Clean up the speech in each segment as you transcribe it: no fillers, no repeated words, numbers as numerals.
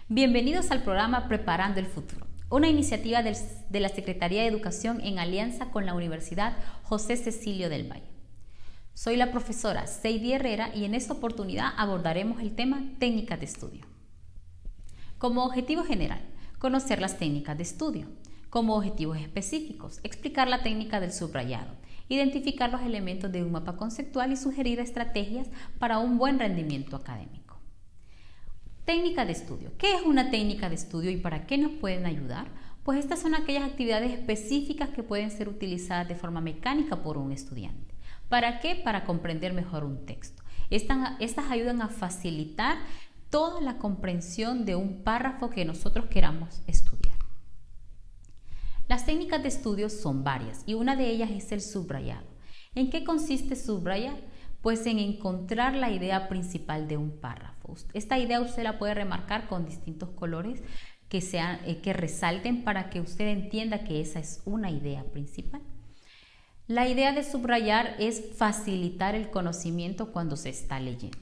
Bienvenidos al programa Preparando el Futuro, una iniciativa de la Secretaría de Educación en alianza con la Universidad José Cecilio del Valle. Soy la profesora Seidy Herrera y en esta oportunidad abordaremos el tema técnicas de estudio. Como objetivo general, conocer las técnicas de estudio. Como objetivos específicos, explicar la técnica del subrayado, identificar los elementos de un mapa conceptual y sugerir estrategias para un buen rendimiento académico. Técnica de estudio. ¿Qué es una técnica de estudio y para qué nos pueden ayudar? Pues estas son aquellas actividades específicas que pueden ser utilizadas de forma mecánica por un estudiante. ¿Para qué? Para comprender mejor un texto. Estas ayudan a facilitar toda la comprensión de un párrafo que nosotros queramos estudiar. Las técnicas de estudio son varias y una de ellas es el subrayado. ¿En qué consiste subrayar? Pues en encontrar la idea principal de un párrafo. Esta idea usted la puede remarcar con distintos colores que resalten para que usted entienda que esa es una idea principal. La idea de subrayar es facilitar el conocimiento cuando se está leyendo.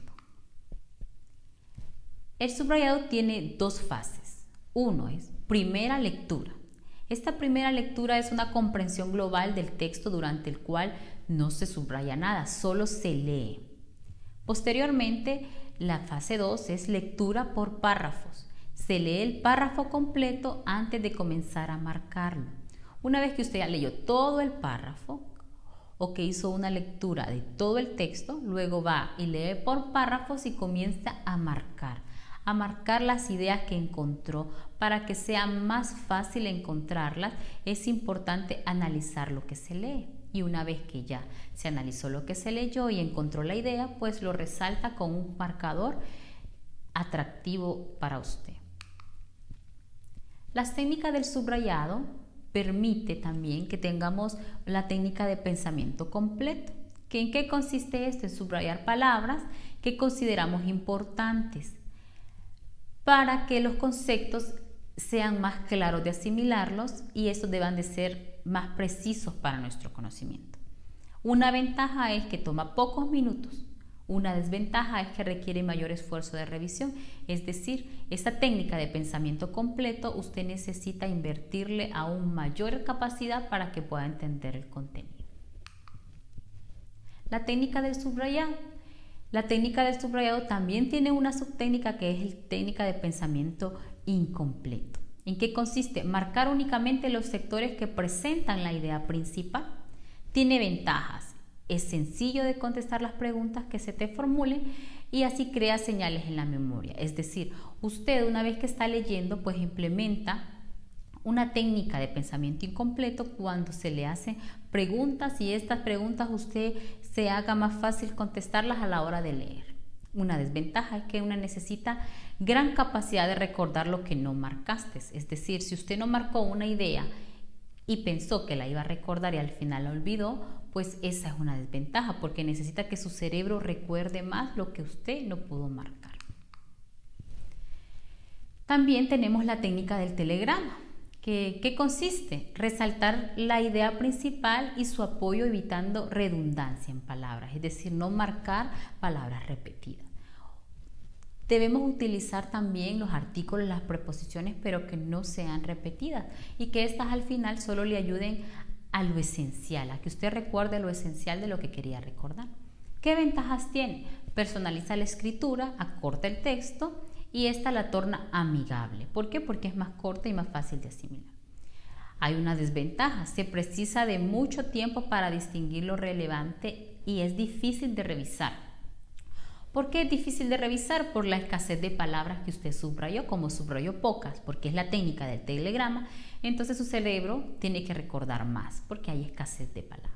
El subrayado tiene dos fases. Uno es primera lectura. Esta primera lectura es una comprensión global del texto durante el cual no se subraya nada, solo se lee. Posteriormente, la fase 2 es lectura por párrafos. Se lee el párrafo completo antes de comenzar a marcarlo. Una vez que usted ya leyó todo el párrafo o que hizo una lectura de todo el texto, luego va y lee por párrafos y comienza a marcar las ideas que encontró. Para que sea más fácil encontrarlas, es importante analizar lo que se lee. Y una vez que ya se analizó lo que se leyó y encontró la idea, pues lo resalta con un marcador atractivo para usted. Las técnicas del subrayado permite también que tengamos la técnica de pensamiento completo. ¿En qué consiste esto? En subrayar palabras que consideramos importantes para que los conceptos sean más claros de asimilarlos y estos deban de ser más precisos para nuestro conocimiento. Una ventaja es que toma pocos minutos. Una desventaja es que requiere mayor esfuerzo de revisión, es decir, esta técnica de pensamiento completo usted necesita invertirle aún mayor capacidad para que pueda entender el contenido. La técnica del subrayado. La técnica del subrayado también tiene una subtécnica que es la técnica de pensamiento incompleto. ¿En qué consiste? Marcar únicamente los sectores que presentan la idea principal. Tiene ventajas. Es sencillo de contestar las preguntas que se te formulen y así crea señales en la memoria. Es decir, usted una vez que está leyendo, pues implementa una técnica de pensamiento incompleto cuando se le hacen preguntas y estas preguntas usted se haga más fácil contestarlas a la hora de leer. Una desventaja es que uno necesita gran capacidad de recordar lo que no marcaste. Es decir, si usted no marcó una idea y pensó que la iba a recordar y al final la olvidó, pues esa es una desventaja porque necesita que su cerebro recuerde más lo que usted no pudo marcar. También tenemos la técnica del telegrama. ¿Qué consiste? Resaltar la idea principal y su apoyo evitando redundancia en palabras, es decir, no marcar palabras repetidas. Debemos utilizar también los artículos, las preposiciones, pero que no sean repetidas y que estas al final solo le ayuden a lo esencial, a que usted recuerde lo esencial de lo que quería recordar. ¿Qué ventajas tiene? Personaliza la escritura, acorta el texto y esta la torna amigable. ¿Por qué? Porque es más corta y más fácil de asimilar. Hay una desventaja, se precisa de mucho tiempo para distinguir lo relevante y es difícil de revisar. ¿Por qué es difícil de revisar? Por la escasez de palabras que usted subrayó, como subrayó pocas, porque es la técnica del telegrama, entonces su cerebro tiene que recordar más, porque hay escasez de palabras.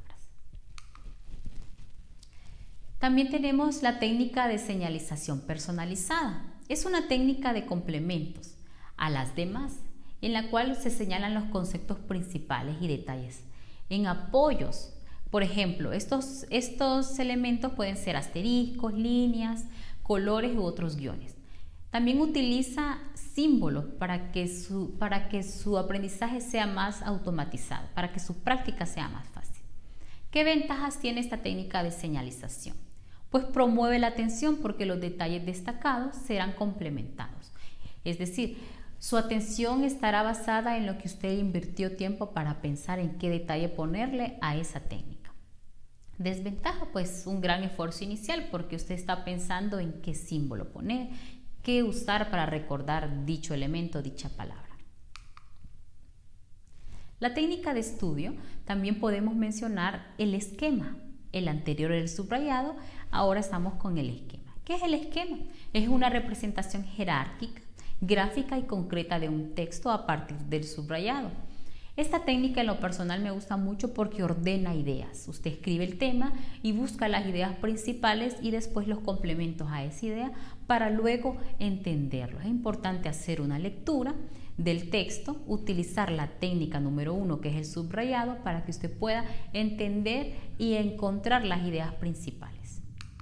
También tenemos la técnica de señalización personalizada. Es una técnica de complementos a las demás, en la cual se señalan los conceptos principales y detalles. En apoyos, por ejemplo, estos elementos pueden ser asteriscos, líneas, colores u otros guiones. También utiliza símbolos para que su aprendizaje sea más automatizado, para que su práctica sea más fácil. ¿Qué ventajas tiene esta técnica de señalización? Pues promueve la atención porque los detalles destacados serán complementados. Es decir, su atención estará basada en lo que usted invirtió tiempo para pensar en qué detalle ponerle a esa técnica. Desventaja, pues un gran esfuerzo inicial porque usted está pensando en qué símbolo poner, qué usar para recordar dicho elemento, dicha palabra. La técnica de estudio también podemos mencionar el esquema. El anterior era el subrayado, ahora estamos con el esquema. ¿Qué es el esquema? Es una representación jerárquica, gráfica y concreta de un texto a partir del subrayado. Esta técnica en lo personal me gusta mucho porque ordena ideas. Usted escribe el tema y busca las ideas principales y después los complementos a esa idea para luego entenderlo. Es importante hacer una lectura del texto, utilizar la técnica número 1 que es el subrayado para que usted pueda entender y encontrar las ideas principales.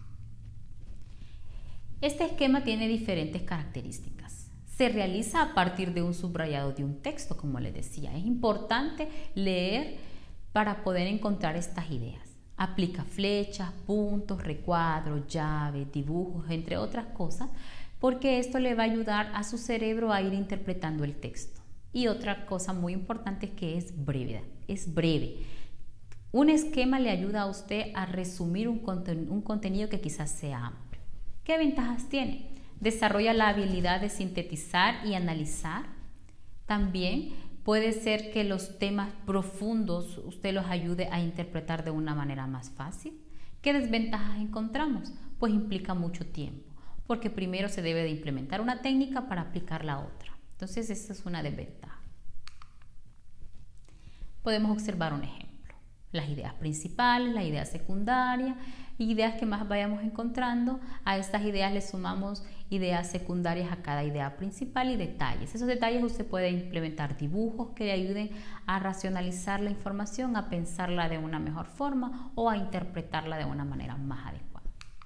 Este esquema tiene diferentes características. Se realiza a partir de un subrayado de un texto, como les decía. Es importante leer para poder encontrar estas ideas. Aplica flechas, puntos, recuadros, llaves, dibujos, entre otras cosas, porque esto le va a ayudar a su cerebro a ir interpretando el texto. Y otra cosa muy importante es que es breve. Un esquema le ayuda a usted a resumir un contenido que quizás sea amplio. ¿Qué ventajas tiene? Desarrolla la habilidad de sintetizar y analizar. También puede ser que los temas profundos usted los ayude a interpretar de una manera más fácil. ¿Qué desventajas encontramos? Pues implica mucho tiempo, porque primero se debe de implementar una técnica para aplicar la otra. Entonces, esta es una desventaja. Podemos observar un ejemplo. Las ideas principales, la idea secundaria, ideas que más vayamos encontrando. A estas ideas le sumamos ideas secundarias a cada idea principal y detalles. Esos detalles usted puede implementar dibujos que le ayuden a racionalizar la información, a pensarla de una mejor forma o a interpretarla de una manera más adecuada.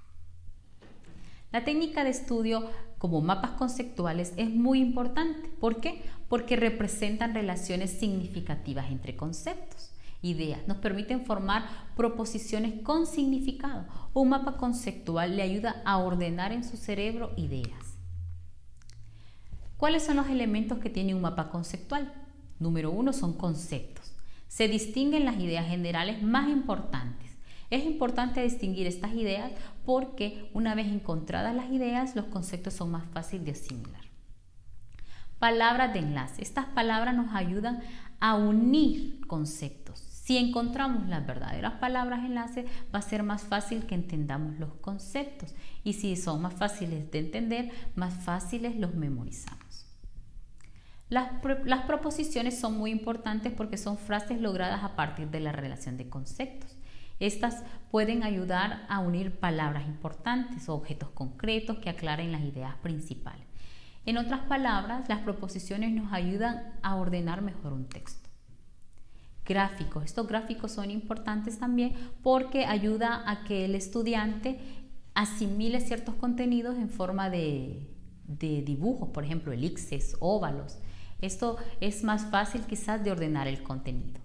La técnica de estudio como mapas conceptuales es muy importante. ¿Por qué? Porque representan relaciones significativas entre conceptos. Ideas nos permiten formar proposiciones con significado. Un mapa conceptual le ayuda a ordenar en su cerebro ideas. ¿Cuáles son los elementos que tiene un mapa conceptual? Número 1 son conceptos. Se distinguen las ideas generales más importantes. Es importante distinguir estas ideas porque una vez encontradas las ideas, los conceptos son más fáciles de asimilar. Palabras de enlace. Estas palabras nos ayudan a unir conceptos. Si encontramos las verdaderas palabras enlace, va a ser más fácil que entendamos los conceptos. Y si son más fáciles de entender, más fáciles los memorizamos. Las proposiciones son muy importantes porque son frases logradas a partir de la relación de conceptos. Estas pueden ayudar a unir palabras importantes o objetos concretos que aclaren las ideas principales. En otras palabras, las proposiciones nos ayudan a ordenar mejor un texto. Gráficos. Estos gráficos son importantes también porque ayuda a que el estudiante asimile ciertos contenidos en forma de dibujos, por ejemplo, elipses, óvalos. Esto es más fácil quizás de ordenar el contenido.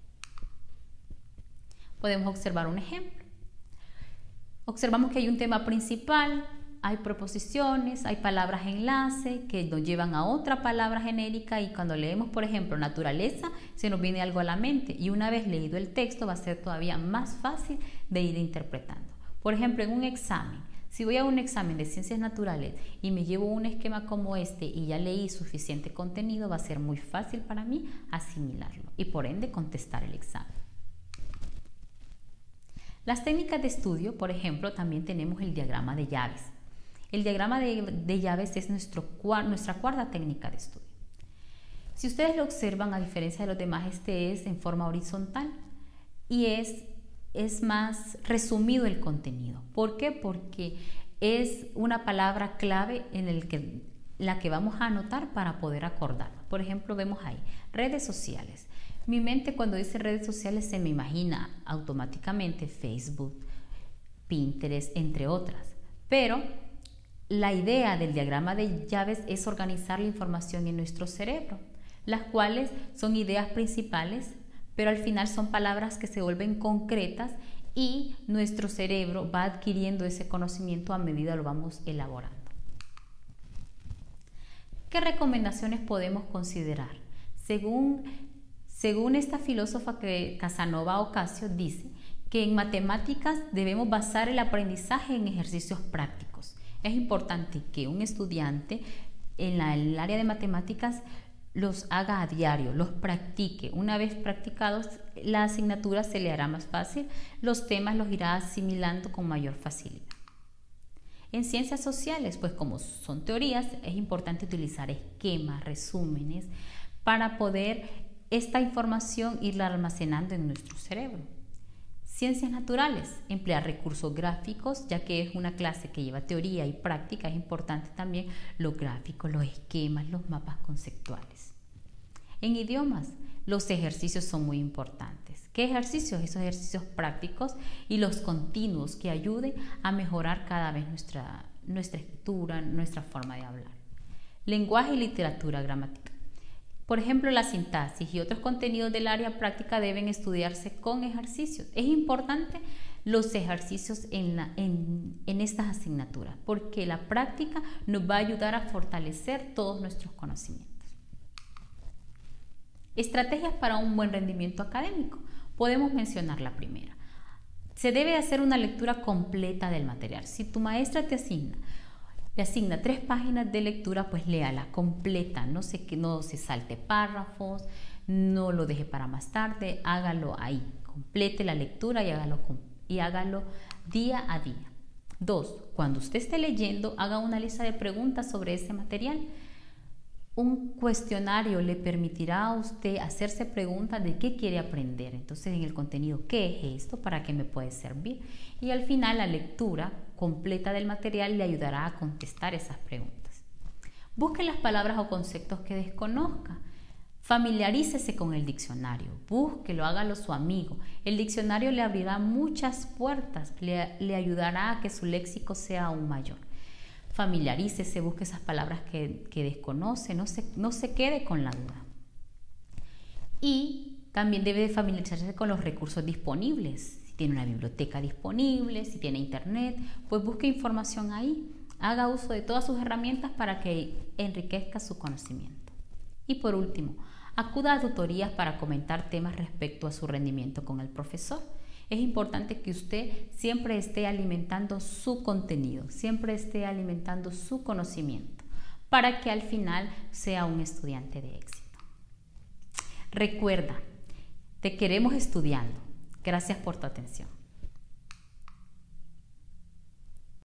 Podemos observar un ejemplo. Observamos que hay un tema principal, hay proposiciones, hay palabras enlace que nos llevan a otra palabra genérica y cuando leemos, por ejemplo, naturaleza, se nos viene algo a la mente y una vez leído el texto va a ser todavía más fácil de ir interpretando. Por ejemplo, en un examen, si voy a un examen de ciencias naturales y me llevo un esquema como este y ya leí suficiente contenido, va a ser muy fácil para mí asimilarlo y por ende contestar el examen. Las técnicas de estudio, por ejemplo, también tenemos el diagrama de llaves. El diagrama de llaves es nuestra cuarta técnica de estudio. Si ustedes lo observan, a diferencia de los demás, este es en forma horizontal y es más resumido el contenido. ¿Por qué? Porque es una palabra clave en la que vamos a anotar para poder acordarlo. Por ejemplo, vemos ahí, redes sociales. Mi mente cuando dice redes sociales se me imagina automáticamente Facebook, Pinterest, entre otras. Pero la idea del diagrama de llaves es organizar la información en nuestro cerebro, las cuales son ideas principales, pero al final son palabras que se vuelven concretas y nuestro cerebro va adquiriendo ese conocimiento a medida que lo vamos elaborando. ¿Qué recomendaciones podemos considerar? Según esta filósofa Casanova Ocasio dice que en matemáticas debemos basar el aprendizaje en ejercicios prácticos. Es importante que un estudiante en el área de matemáticas los haga a diario, los practique. Una vez practicados, la asignatura se le hará más fácil, los temas los irá asimilando con mayor facilidad. En ciencias sociales, pues como son teorías, es importante utilizar esquemas, resúmenes, para poder esta información irla almacenando en nuestro cerebro. Ciencias naturales, emplear recursos gráficos, ya que es una clase que lleva teoría y práctica, es importante también los gráficos, los esquemas, los mapas conceptuales. En idiomas, los ejercicios son muy importantes. ¿Qué ejercicios? Esos ejercicios prácticos y los continuos que ayuden a mejorar cada vez nuestra escritura, nuestra forma de hablar. Lenguaje y literatura gramática. Por ejemplo, la sintaxis y otros contenidos del área práctica deben estudiarse con ejercicios. Es importante los ejercicios en estas asignaturas, porque la práctica nos va a ayudar a fortalecer todos nuestros conocimientos. Estrategias para un buen rendimiento académico. Podemos mencionar la primera. Se debe hacer una lectura completa del material. Si tu maestra te asigna 3 páginas de lectura, pues léala completa, no se salte párrafos, no lo deje para más tarde, hágalo ahí, complete la lectura y hágalo día a día. 2. Cuando usted esté leyendo, haga una lista de preguntas sobre ese material. Un cuestionario le permitirá a usted hacerse preguntas de qué quiere aprender. Entonces, en el contenido, ¿qué es esto? ¿Para qué me puede servir? Y al final, la lectura completa del material le ayudará a contestar esas preguntas. Busque las palabras o conceptos que desconozca. Familiarícese con el diccionario. Búsquelo, hágalo su amigo. El diccionario le abrirá muchas puertas, le ayudará a que su léxico sea aún mayor. Familiarícese, busque esas palabras que desconoce, no se quede con la duda. Y también debe familiarizarse con los recursos disponibles. Si tiene una biblioteca disponible, si tiene internet, pues busque información ahí. Haga uso de todas sus herramientas para que enriquezca su conocimiento. Y por último, acuda a tutorías para comentar temas respecto a su rendimiento con el profesor. Es importante que usted siempre esté alimentando su contenido, siempre esté alimentando su conocimiento, para que al final sea un estudiante de éxito. Recuerda, te queremos estudiando. Gracias por tu atención.